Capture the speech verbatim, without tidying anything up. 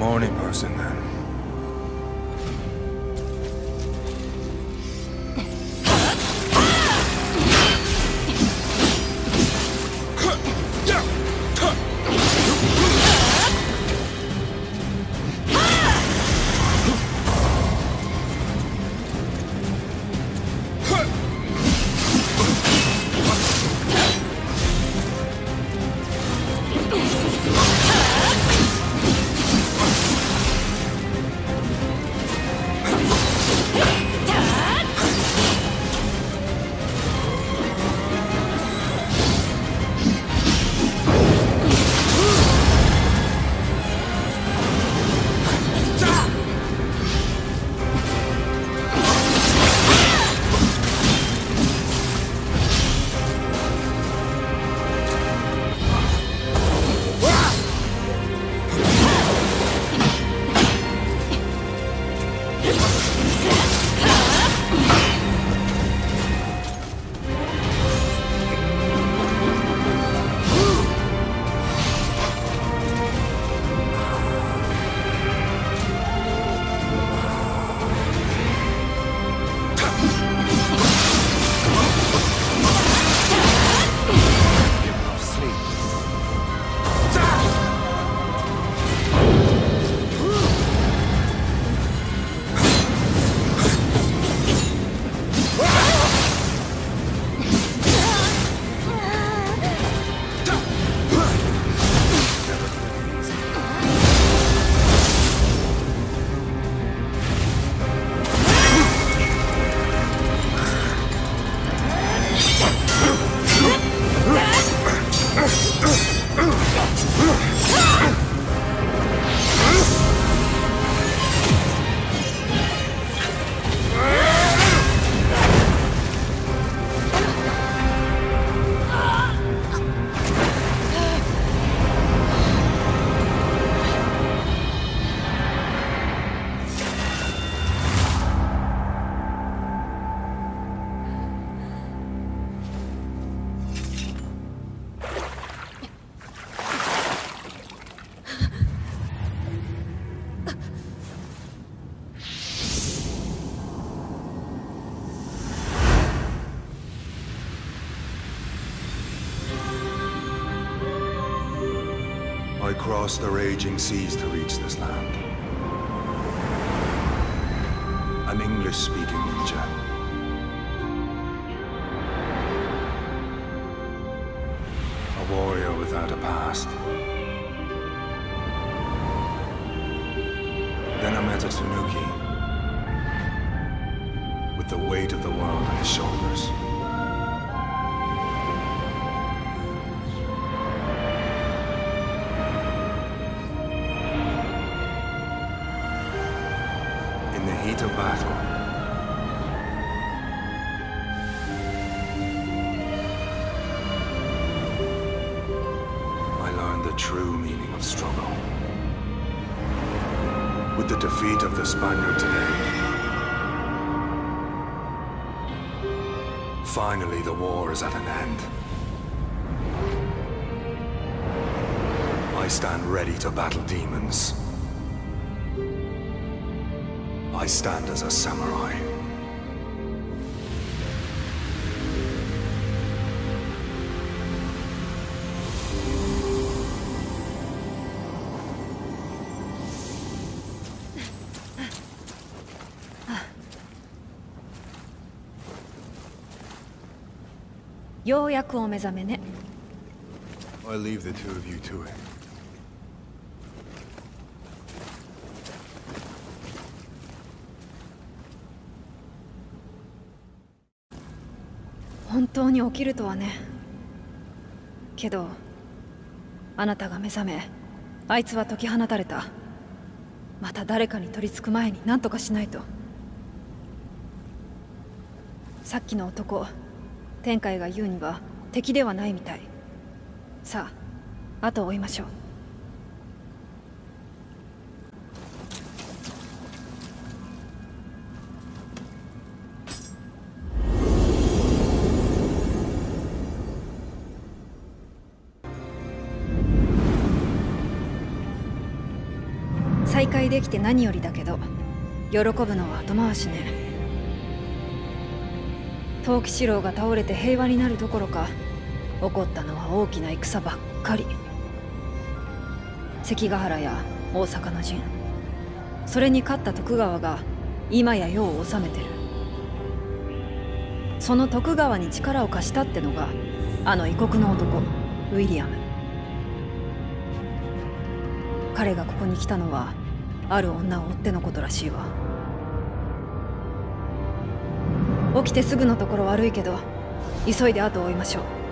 Horny person, then. I crossed the raging seas to reach this land. An English-speaking ninja. A warrior without a past. Then I met a Tanuki. With the weight of the world on his shoulders. Of battle. I learned the true meaning of struggle. With the defeat of the Spaniard today, finally the war is at an end. I stand ready to battle demons. I stand as a samurai. Yo ya ku o mezame ne. I leave the two of you to it. 本当に起きるとはね。けどあなたが目覚め、あいつは解き放たれた。また誰かに取り付く前に何とかしないと。さっきの男、天海が言うには敵ではないみたい。さあ、後を追いましょう。最再会できて何よりだけど、喜ぶのは後回しね。藤吉郎が倒れて平和になるどころか、起こったのは大きな戦ばっかり。関ヶ原や大阪の陣、それに勝った徳川が今や世を治めてる。その徳川に力を貸したってのがあの異国の男ウィリアム。彼がここに来たのはある女を追ってのことらしいわ。起きてすぐのところ悪いけど急いで後を追いましょう。